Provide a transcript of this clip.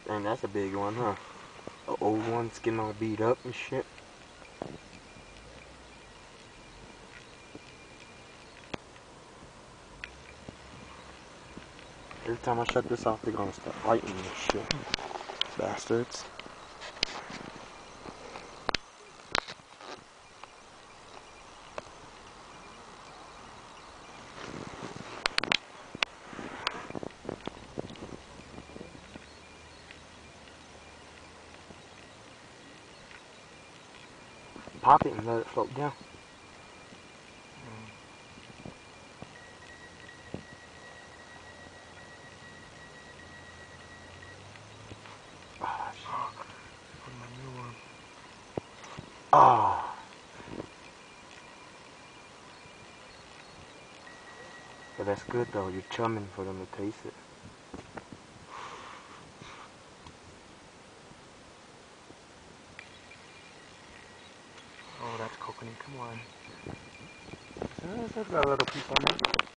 Dang, that's a big one, huh? An old one, skin all beat up and shit. Every time I shut this off, they're gonna start biting this shit. Bastards. Pop it and let it float down. Ah. But that's good though, you're chumming for them to taste it. Oh, that's coconut, come on. That's got a little piece on there.